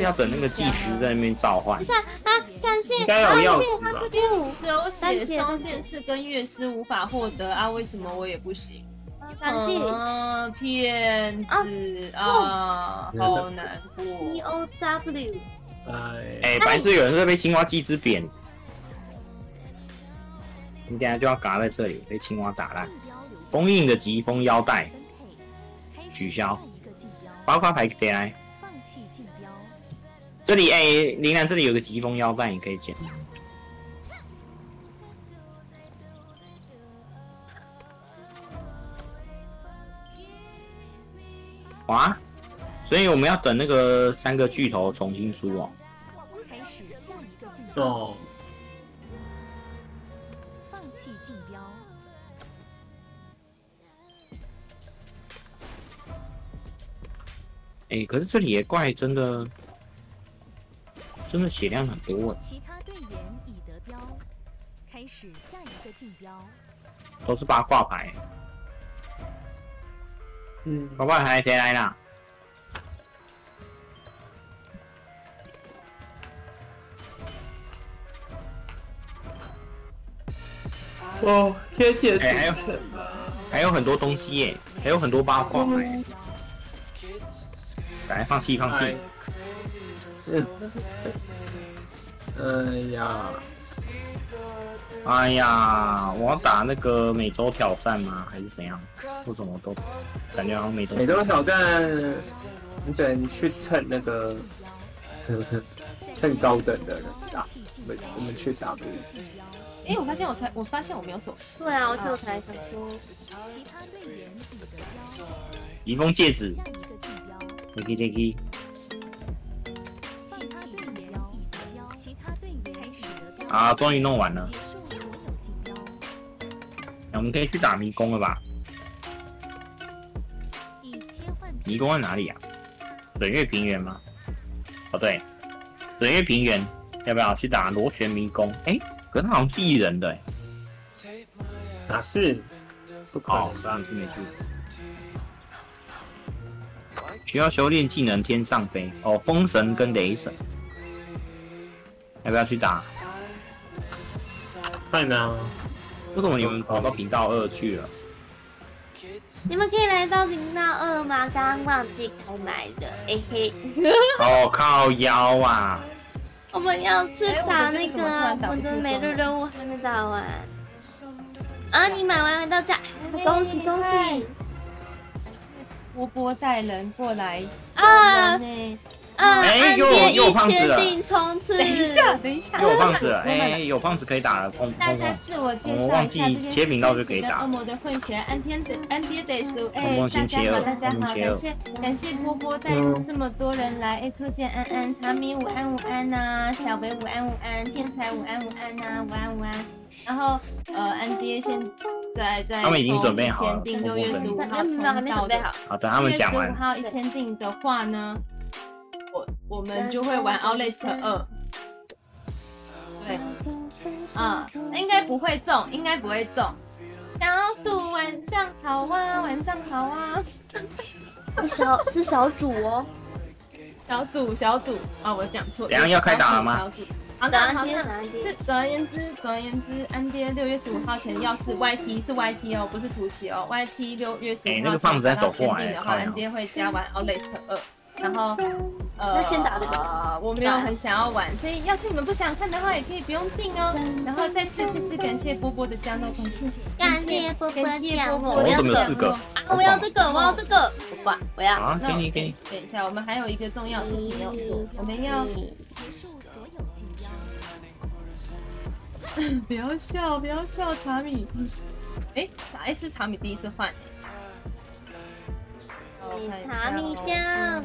要等那个技师在那边召唤。 等一下啊，感谢应该有钥匙他吧？ 这边只有写双剑士跟乐师无法获得啊，为什么我也不行？ 感谢骗子啊，好难过。 POW。 哎，白痴有人在被青蛙技师扁。你等下就要嘎在这里，被青蛙打烂。封印的疾风腰带取消，包括牌给来。这里林兰这里有个疾风腰带，你可以捡。哇，所以我们要等那个3个巨头重新出哦。 哦。 哎，可是这里也怪真的血量很多哎。 其他队员已得标，开始下一个竞标。 都是八卦牌。八卦牌谁来啦？ 哦，天铁哎，还有很多东西耶，还有很多八卦牌。来，放弃。哎呀，我要打那个美洲挑战吗？还是怎样？为什么都感觉好像美洲挑战，你等去蹭那个蹭高等的人打，我们去打。 哎，我发现我没有手。 对啊，我就才想说， 疾风戒指。Take。啊，终于弄完了。我们可以去打迷宫了吧？迷宫在哪里啊？水月平原吗？哦对，水月平原，要不要去打螺旋迷宫？哎，可是他好像第一人的哎。 哪是？不可能， 当然是没去。需要修炼技能天上飞哦，风神跟雷神，要不要去打？ 看啊！ 为什么你们跑到频道2去了？ 你们可以来到频道2吗？刚刚忘记开麦了，嘿嘿。 哦，靠腰啊！ 我们要去打那个我的每日任务还没打完。啊，你买完回到家，恭喜！ 波波带人过来啊！ 哎，又胖子了！ 等一下， 又有胖子了！哎，有胖子可以打了， 大家自我介绍一下，这边切频道就可以打。 恶魔的混血安爹得输，哎，大家好，感谢波波带这么多人来，哎，初见安，茶米午安呐，小维午安，天才午安呐，午安。然后安爹现在他们已经准备好了， 签订6月15号冲到的。 好，等他们讲完。 6月15号一签订的话呢，我们就会玩 Outlast 2。对，应该不会中。小赌晚上好啊！ 是小组哦， 小组啊，我讲错。 等下要开打了吗？ 好的，总而言之，安爹6月15号前要是 YT 哦，不是图奇哦 ，YT 6月15号前达到签订的话，安爹会加玩 Outlast 2。然后那先打这个， 我没有很想要玩，所以要是你们不想看的话，也可以不用订哦。然后再次感谢波波的加入， 感谢波波的加入。 我怎么有4个？ 我要这个，我要。 啊，给你。 等一下，我们还有一个重要的事情没有做，我们要。不要笑，茶米。哎，是茶米第一次换。 茶米酱。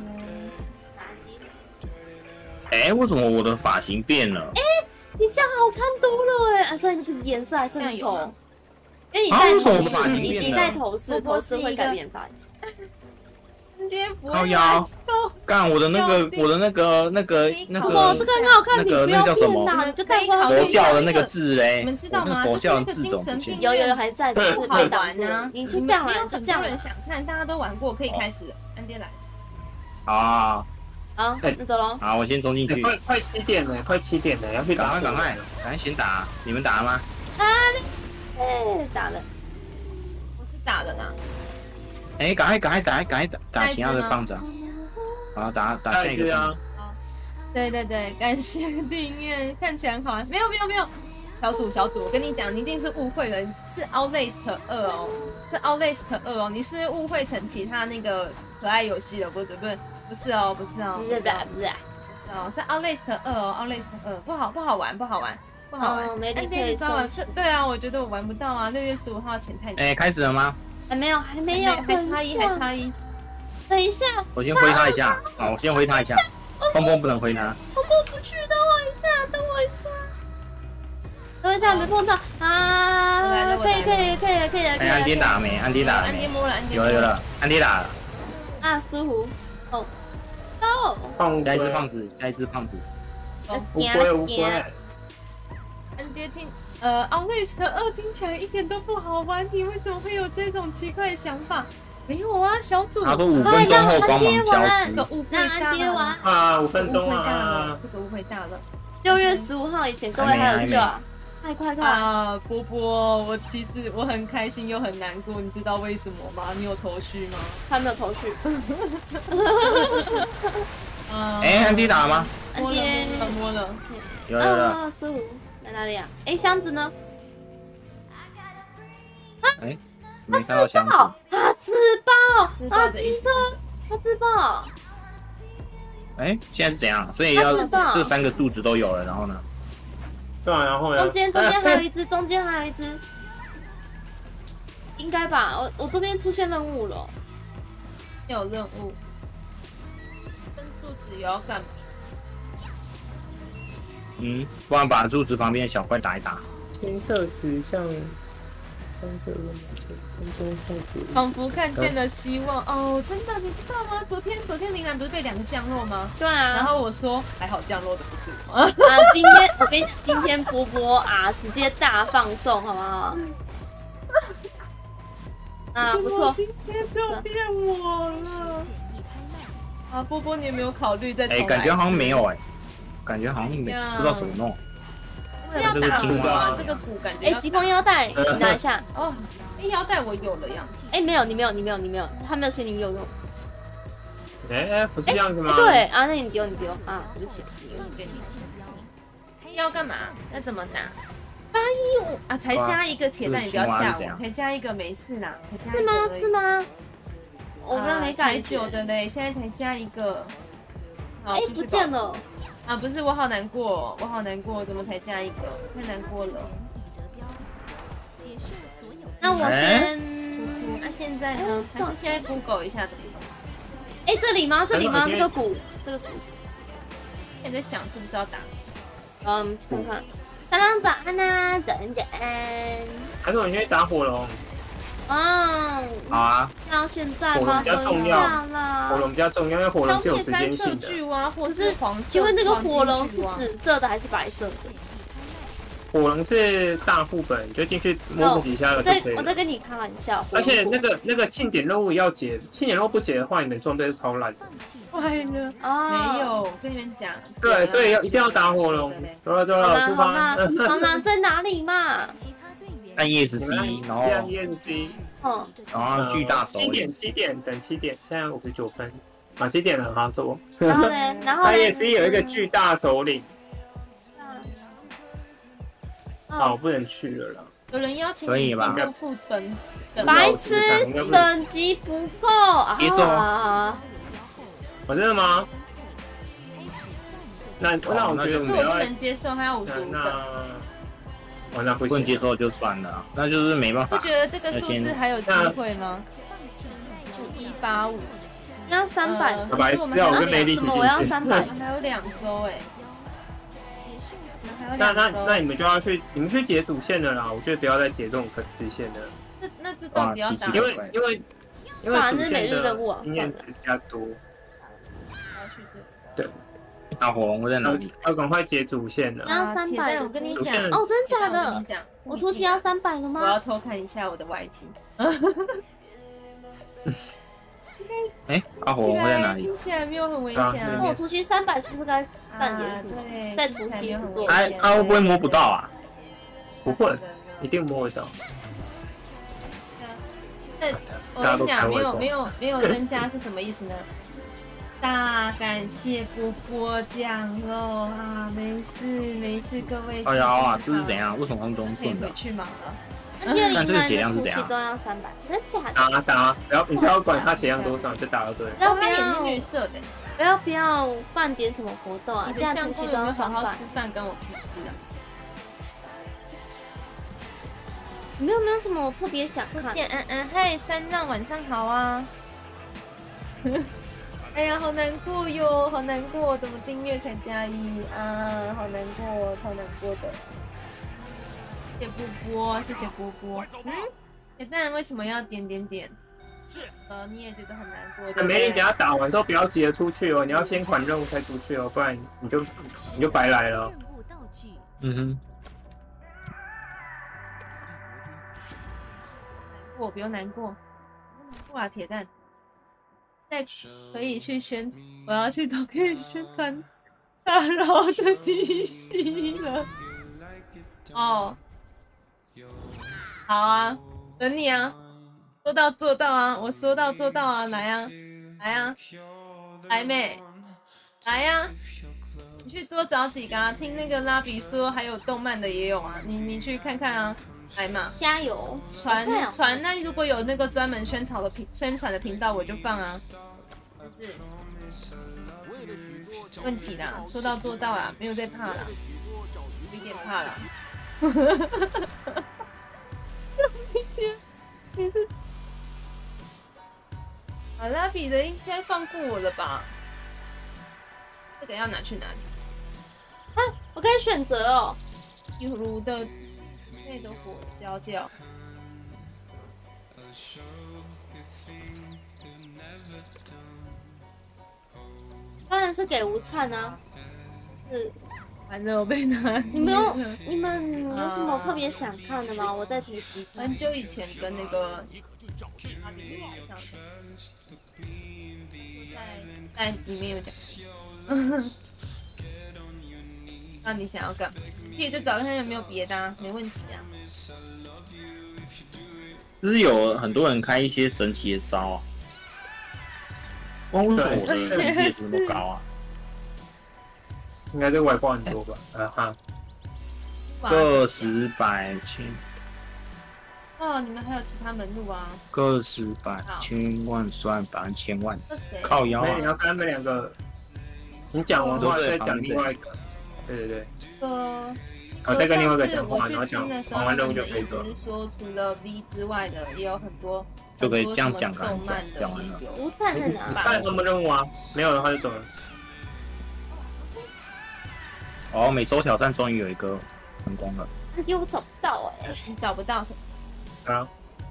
哎，为什么我的发型变了？ 哎，你这样好看多了哎！所以那个颜色还真的丑。因为你戴头饰会改变发型。 爹不靠腰，干我的那个， 这个很好看， 那个叫什么？ 就戴佛教的那个字嘞， 你们知道吗？ 佛教的字怎么去？ 有还在， 不好玩啊！ 你就这样玩， 就这样。人想看，大家都玩过，可以开始。安爹来。 啊， 好，那走喽。 好，我先冲进去。 快7点了，快7点了，要去打。 赶快先打！你们打了吗？ 打了。 我是打了呢。 哎，赶快打其他的棒子啊！好，打下一个棒子。 对，感谢订阅，看起来很好玩。没有，小组，我跟你讲，你一定是误会了，是 Outlast 2哦，是 Outlast 2哦，你是误会成其他那个可爱游戏了，不是哦，是 Outlast 2哦 ，Outlast 2不好玩。 没理可以玩。对啊，我觉得我玩不到啊，6月15号前太。 哎，开始了吗？ 还没有， 还差一。 等一下， 我先挥他一下。好，我先挥他一下。蹦不能挥他。 我过不去，等我一下。没碰到啊！可以。 哎，安迪打没？安迪摸了， 有了，安迪打了。 啊，丝狐，哦， 下一只胖子。 乌龟。 安迪Outlast 2听起来一点都不好玩，你为什么会有这种奇怪的想法？没有啊，小组。 他都5分钟后光芒消失。 这个误会大了啊！5分钟啊！ 这个误会大了。 6月15号以前，各位还有救啊！快啊！波波，我很开心又很难过，你知道为什么吗？你有头绪吗？ 他没有头绪。 哎，安迪打了吗？ 摸了。 有了。 15在哪里啊？哎，箱子呢？ 哎，没看到箱子。 他自爆！啊，机车，他自爆！ 哎，现在是怎样？所以要这3个柱子都有了，然后呢？ 对啊，然后呢？ 中间还有一只，应该吧？我这边出现任务了， 有任务，跟柱子也要干嘛？ 不然把柱子旁边的小怪打一打。 监测石像， 仿佛看见了希望哦！真的，你知道吗？昨天林兰不是被2个降落吗？ 对啊。 然后我说还好降落的不是我。 今天我跟你讲，今天波波啊，直接大放送，好不好？不错。 今天就变我了。啊，波波，你有没有考虑再重来？ 感觉好像没有感觉好像没，不知道怎么弄。 是要打鼓吗？这个鼓感觉。 疾风腰带，你拿一下。 哦，腰带我有了呀。 没有，你没有，他没有写你有用。 不是这样子吗？ 对啊，那你丢啊，对不起。 要干嘛？要怎么拿？815啊，才加一个铁蛋，你不要吓我，才加一个没事啦，才加一个。 是吗？我刚没感觉。才9的嘞，现在才加一个。好， 不见了。 啊，不是，我好难过，怎么才加一个？太难过了。 那我先。 那现在呢？还是现在 Google 一下的。 这里吗？这个鼓。 现在在想是不是要打？ 看看。3郎早安呐，早安。 还是我们先去打火龙？ 好啊。 要现在吗？ 比较重要。火龙比较重要，因为火龙是有时间性的。 或是黄色。 请问这个火龙是紫色的还是白色的？ 火龙是大副本，就进去摸几下就可以了。 我在跟你开玩笑。 而且那个庆典任务要解，庆典任务不解的话，你们装备是超烂的。 坏了没有，我跟你们讲。 对，所以一定要打火龙。走了，出发。 好啦，在哪里嘛？ 按 ESC， 然后 ESC， 然后巨大手领。7点，等7点，现在59分。7点了，马上。 然后呢 ？ESC 有一个巨大首领。我不能去了啦。 有人邀请你进入副本。 白痴，等级不够啊！ 真的吗？那我觉得是我不能接受，还要55等。 那不能接受就算了，那就是没办法。 不觉得这个数字还有机会吗？185， 要300。 可是我们还有什么？我要300， 还有2周那你们就要去，你们去解主线的啦。我觉得不要再解这种支线的。 那这到底要打？ 因为主线的经验值比较多。对。 大火龙会在哪里？ 要赶快解主线了。 要300， 我跟你讲。 真假的？我图奇要300了吗？ 我要偷看一下我的 YT。 哎，阿火龙会在哪里？ 听起来没有很危险啊。 我图区300是不是该半点什么？ 对， 在图皮很他会不会摸不到啊？ 不会，一定摸得到。 那我跟你讲，没有增加是什么意思呢？大感谢波波酱喽啊！没事，各位。 哎呀，这是怎样？为什么他们都顺的？ 回去忙了。 那这个血量是怎样？ 都要300，真的假的？ 打，你不要管他血量多少，就打就对了。 要不要眼睛绿色的？ 不要办点什么活动啊？这样图区都要300。 吃饭跟我屁事啊！ 你们有没有什么特别想看？ 嗨，山浪晚上好啊！哎呀，好难过哟，好难过，怎么订阅才加1啊？好难过，超难过的。谢谢波波，谢谢波波。铁蛋为什么要点？你也觉得很难过的。 美女，等下打完之后不要急着出去哦，你要先款任务才出去哦，不然你就白来了。 不用难过啊，铁蛋。再可以去我要去找可以宣传打扰的机器了。哦，好啊，等你啊，说到做到啊，我说到做到啊，来啊，来妹，来呀，你去多找几个啊，听那个拉比说还有动漫的也有啊，你去看看啊。来嘛， 加油！ 传，那如果有那个专门宣传的频道，我就放啊。就是问题啦，说到做到啦，没有在怕啦，有点怕啦。你是阿拉比的应该放过我了吧？这个要拿去哪里？ 啊，我可以选择哦。 比如的。内的火焦掉。 当然是给无灿啊，是。 反正我被拿。 你们有什么特别想看的吗？我在图奇。 很久以前跟那个在里面有讲。那你想要干嘛？可以再找看有没有别的啊，没问题啊。 就是有很多人开一些神奇的招啊，为什么我的能力这么高啊？ 应该是外挂很多吧？ 个十百千。 哦，你们还有其他门路啊？ 个十百千万算百千万，靠腰啊！ 你要看他们2个，你讲完话再讲另外一个。对。我再跟另外一个讲话，然后讲完任务就可以走。 是说除了 V 之外的，也有很多就可以这样讲动漫的讲完了。 无赞在哪？ 看什么任务啊？没有的话就走了。 哦，每周挑战终于有一个成功了。 我找不到你找不到什么？ 啊。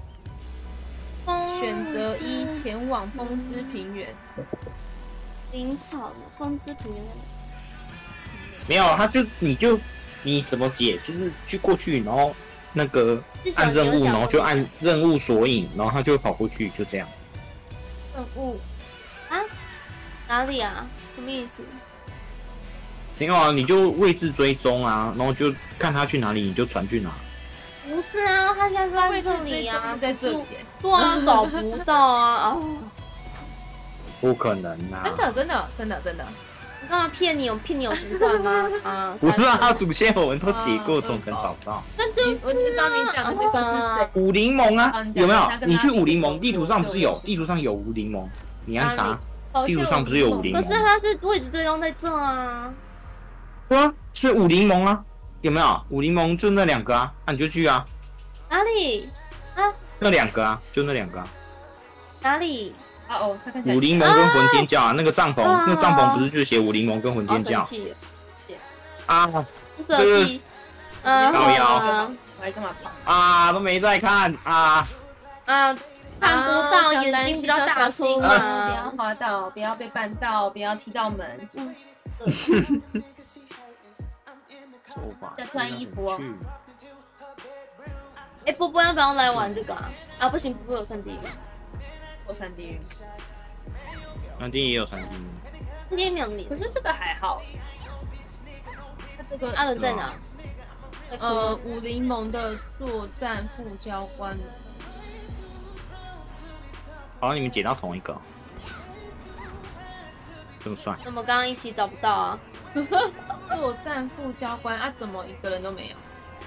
选择1，前往风之平原。 林草风之平原。 没有，你怎么解？就是去过去，然后那个按任务，然后就按任务索引，然后他就会跑过去，就这样。 任务啊？哪里啊？什么意思？ 没有啊，你就位置追踪啊，然后就看他去哪里，你就传去哪。 不是啊，他现在在这里啊， 在这里。 对啊，找不到啊！ 不可能啊！ 真的。我干嘛骗你？我骗你有习惯吗？啊， 不是啊，他主线我们都解过，总可能找不到。 那就我知道你讲的那个是谁？ 武林盟啊，有没有？你去武林盟，地图上不是有？地图上有武林盟，你按查。地图上不是有武林盟？ 可是它是位置追踪在这啊。 对啊，所以武林盟啊，有没有？武林盟就那2个啊，那你就去啊。 哪里？啊？ 那2个啊，就那2个啊。 哪里？ 武林盟跟魂天教啊，那个帐篷，那个帐篷不是就写武林盟跟魂天教？啊， 设计， 高腰， 我还干嘛跑？ 啊，都没在看啊。 看不到，眼睛比较大声啊！ 不要滑倒，不要被绊到，不要踢到门。再穿衣服哦。 波波要不要来玩这个啊？啊，不行，波波有3D 云。 我3D 云。 3D 也有3D， 今天没有你， 可是这个还好。他这个阿伦在哪？ 武林盟的作战副教官。 好，你们捡到同一个，这么帅。 那么刚刚一起找不到啊。 作战副教官啊，怎么一个人都没有？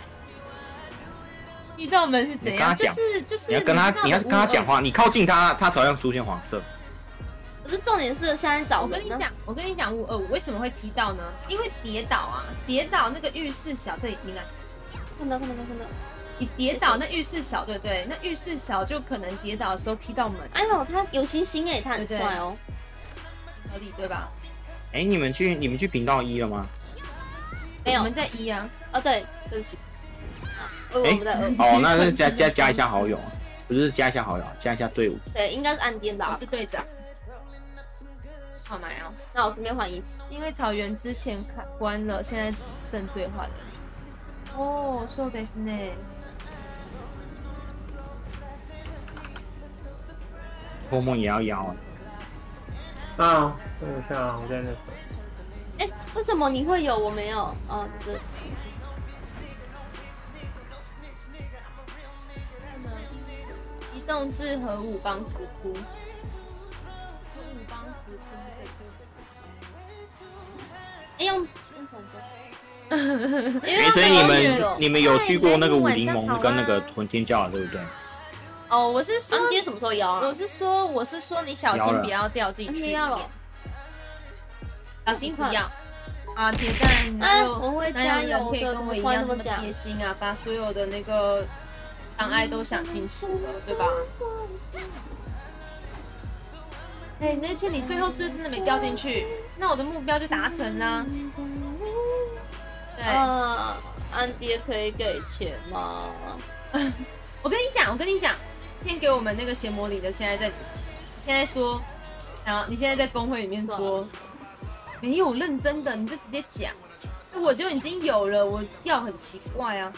遇到门是怎样？就是你要跟他讲话，你靠近他，他才会出现黄色。 可是重点是现在找我跟你讲，525为什么会踢到呢？因为跌倒那个浴室小队应该看到。 你跌倒那浴室小，对不对？那浴室小就可能跌倒的时候踢到门。 哎呦，他有星星哎，他很帅哦， 合理对吧？ 哎，你们去频道1了吗？ 没有， 我们在1啊。 哦，对不起。 哦，那是加一下好友啊，不是加一下好友，加一下队伍。 对，应该是按颠的。 我是队长。好买哦。 那我这边换衣服， 因为草原之前关了，现在只剩对话的。哦，そうですね。 波梦也要摇啊！等一下，我在那个。 哎，为什么你会有我没有？哦，这是。 移动至和武邦石窟。 哎，用所以你们有去过那个武林盟跟那个屯天教对不对？ 哦，我是说， 今天什么时候摇啊？ 我是说，你小心不要掉进去。小心不要啊！铁蛋，哪有人可以跟我一样那么贴心啊？把所有的那个档案都想清楚了，对吧？哎，那些你最后是真的没掉进去，那我的目标就达成了。对， 安爹可以给钱吗？ 我跟你讲，先给我们那个邪魔里的，现在说，然后你现在在公会里面说，没有认真的，你就直接讲，我就已经有了，我要很奇怪啊。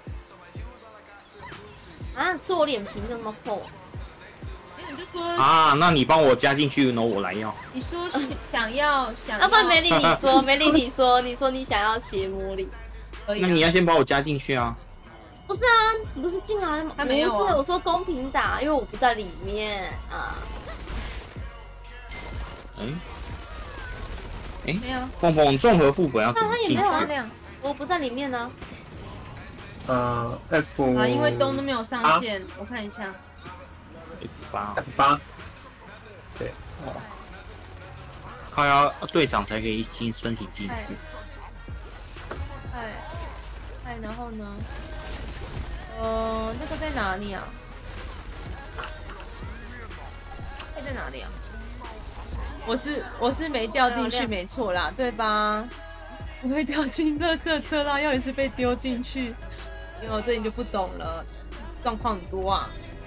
啊，是我脸皮那么厚。 你就说啊，那你帮我加进去，然后我来要。 你说想要， 要不然没理你说，你说你想要邪魔里， 那你要先把我加进去啊。 不是啊，你不是进来了吗？ 他没有、啊， 不是，我说公平打，因为我不在里面啊。 没有。 蹦蹦综合副本要怎么进去？ 我不在里面呢。 F 啊，因为都没有上线，我看一下。 F8，对， 哦，靠要队长才可以申请进去。 然后呢？那个在哪里啊？在哪里啊？我是没掉进去，没错啦，对吧？我会掉进垃圾车啦，要也是被丢进去，因为我这里就不懂了，状况很多啊。